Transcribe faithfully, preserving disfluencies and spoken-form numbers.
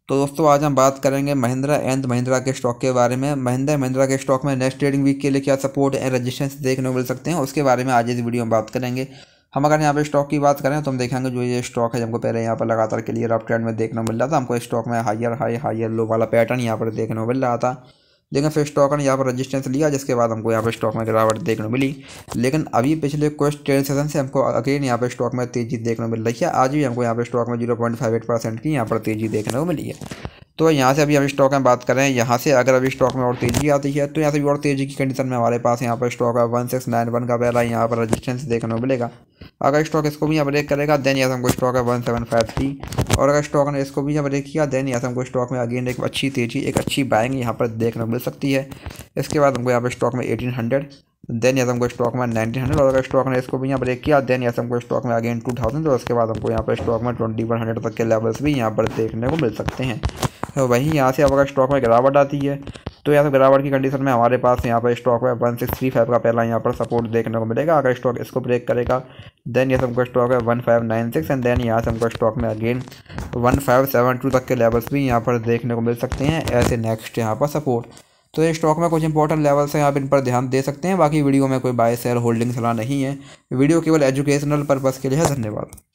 तो दोस्तों आज हम बात करेंगे महिंद्रा एंड महिंद्रा के स्टॉक के बारे में। महिंद्रा महिंद्रा के स्टॉक में नेक्स्ट ट्रेडिंग वीक के लिए क्या सपोर्ट एंड रेजिस्टेंस देखने को मिल सकते हैं, उसके बारे में आज इस वीडियो में बात करेंगे। हम अगर यहाँ पे स्टॉक की बात करें तो हम देखेंगे जो ये स्टॉक है हमको पहले यहाँ पर लगातार क्लियर अप ट्रेंड में देखने को मिल रहा था। हमको स्टॉक में हायर हाई हायर लो वाला पैटर्न यहाँ पर देखने को मिल रहा था, लेकिन फिर स्टॉक ने यहाँ पर रजिस्टेंस लिया, जिसके बाद हमको यहाँ पर स्टॉक में गिरावट देखने को मिली। लेकिन अभी पिछले कुछ ट्रेड सेशन से हमको अगेन यहाँ पर स्टॉक में तेजी देखने को मिल रही है। आज भी हमको यहाँ पर स्टॉक में zero point five eight percent की यहाँ पर तेजी देखने को मिली है। तो यहाँ से अभी हम स्टॉक में बात करें, यहाँ से अगर अभी स्टॉक में और तेजी आती है तो यहाँ से भी और तेजी की कंडीशन में हमारे पास यहाँ पर स्टॉक है वन सिक्स नाइन वन का पहला यहाँ पर रजिस्टेंस देखने को मिलेगा। अगर स्टॉक इसको भी यहाँ ब्रेक करेगा देन यहाँ से हमको स्टॉक है वन सेवन फाइव थ्री, और अगर स्टॉक ने इसको भी यहाँ ब्रेक किया देन यहाँ से हमको स्टॉक में अगेन एक अच्छी तेजी एक अच्छी बाइंग यहाँ पर देखने को मिल सकती है। इसके बाद हमको यहाँ पर स्टॉक में एटीन हंड्रेड, देन यहाँ से हमको स्टॉक में नाइनटीन हंड्रेड, और अगर स्टॉक ने इसको भी यहाँ ब्रेक किया देन यहाँ से हमको स्टॉक में अगेन टू थाउजेंड, और उसके बाद हमको यहाँ पर स्टॉक में ट्वेंटी वन हंड्रेड तक के लेवल्स भी यहाँ पर देखने को मिल सकते हैं। तो वहीं यहाँ से अब अगर स्टॉक में गिरावट आती है तो यहाँ से गिरावट की कंडीशन में हमारे पास यहाँ पर स्टॉक में वन सिक्स थ्री फाइव का पहला यहाँ पर सपोर्ट देखने को मिलेगा। अगर स्टॉक इसको ब्रेक करेगा देन यहाँ से हमको स्टॉक है one five nine six, and then यहाँ से हमको स्टॉक में again one five seven two तक के लेवल्स भी यहाँ पर देखने को मिल सकते हैं ऐसे नेक्स्ट यहाँ पर सपोर्ट। तो ये स्टॉक में कुछ इंपॉर्टेंट लेवल्स हैं, आप इन पर ध्यान दे सकते हैं। बाकी वीडियो में कोई बाय शेयर होल्डिंग सलाह नहीं है, वीडियो केवल एजुकेशनल पर्पज़ के लिए है। धन्यवाद।